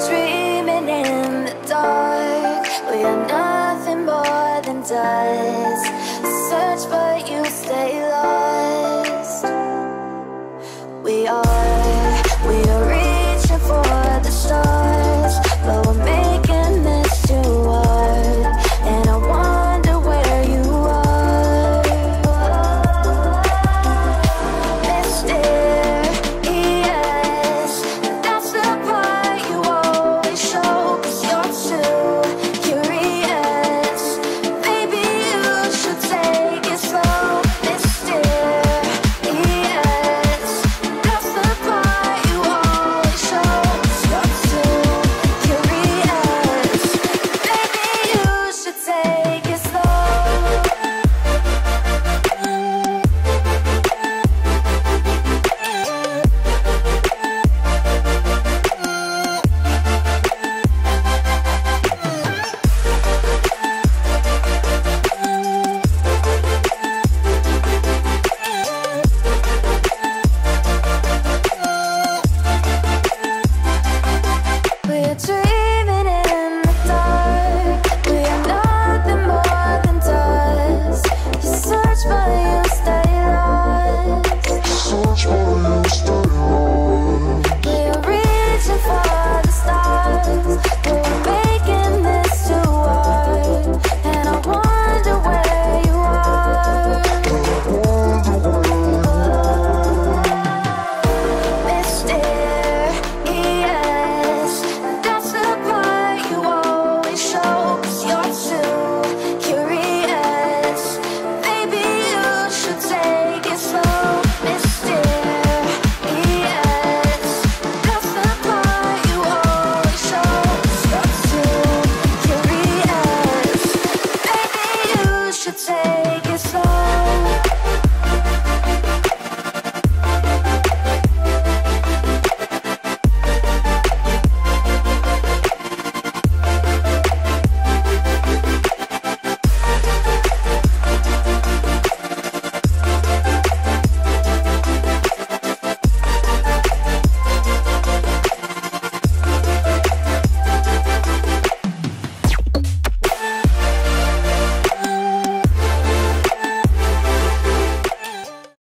dreaming in the dark. We are nothing more than dust. Search but you stay lost. We are reaching for the stars, but we're making this too hard. And I wonder where you are. Mysterious, that's the part you always show. 'Cause you're too curious. Maybe you should take it slow. Mysterious, that's the part you always show. 'Cause you're too curious. Maybe you should take it slow. We're dreaming